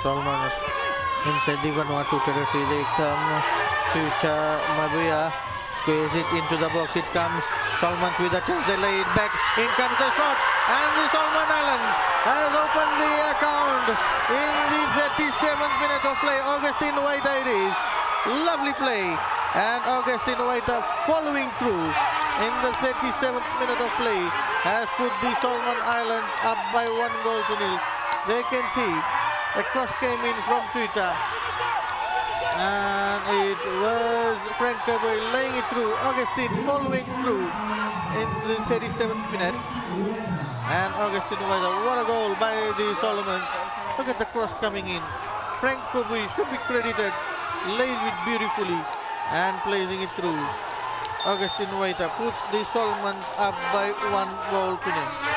Solomons inside the Vanuatu territory. They come to Mabuya. Squeeze it into the box. It comes. Solomons with a chance. They lay it back. In comes the shot. And the Solomon Islands has opened the account in the 37th minute of play. Augustine WAITA it is. Lovely play. And Augustine WAITA following through in the 37th minute of play has put the Solomon Islands up by 1-0. They can see a cross came in from Twitter. And it was Frank Kirby laying it through. Augustine following through in the 37th minute. And Augustine WAITA, what a goal by the Solomons. Look at the cross coming in. Frank Kirby should be credited. Laid it beautifully and placing it through. Augustine WAITA puts the Solomons up by 1-0.